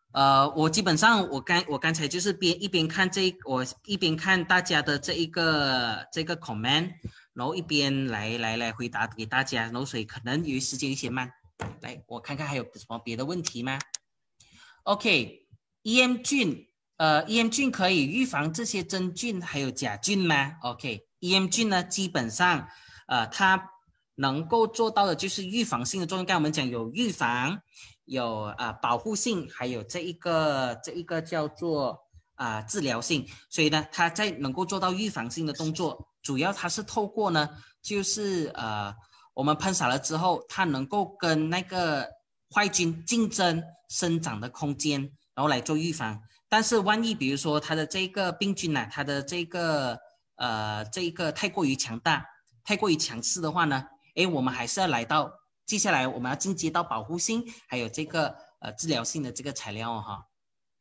S2: 呃，我基本上我刚我刚才就是边一边看这我一边看大家的这一个这个 comment， 然后一边来来来回答给大家，然后所以可能有时间有些慢。来，我看看还有什么别的问题吗 ？OK，E M 菌，呃 ，E M 菌可以预防这些真菌还有假菌吗 ？OK，E M 菌呢，基本上呃它能够做到的就是预防性的作用。刚才我们讲有预防。有啊、呃、保护性，还有这一个这一个叫做啊、呃、治疗性，所以呢，它在能够做到预防性的动作，主要它是透过呢，就是呃我们喷洒了之后，它能够跟那个坏菌竞争生长的空间，然后来做预防。但是万一比如说它的这个病菌呢、啊，它的这个呃这一个太过于强大、太过于强势的话呢，诶，我们还是要来到。接下来我们要进阶到保护性，还有这个呃治疗性的这个材料哦哈。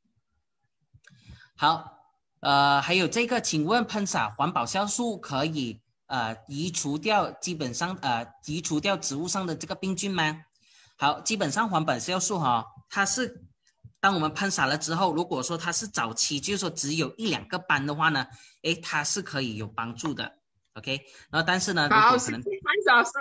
S2: 好，呃，还有这个，请问喷洒环保酵素可以呃移除掉基本上呃移除掉植物上的这个病菌吗？好，基本上环保酵素哈、哦，它是当我们喷洒了之后，如果说它是早期，就是说只有一两个斑的话呢，诶，它是可以有帮助的 ，OK。然后但是呢，如
S1: 好，
S2: 果可能。
S1: 谢谢潘老师。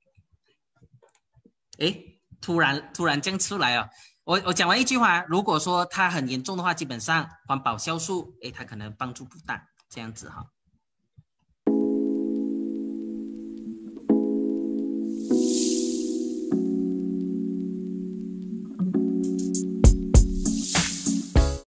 S2: 诶，突然突然这样出来哦，我我讲完一句话，如果说它很严重的话，基本上环保酵素，诶，它可能帮助不大，这样子哈。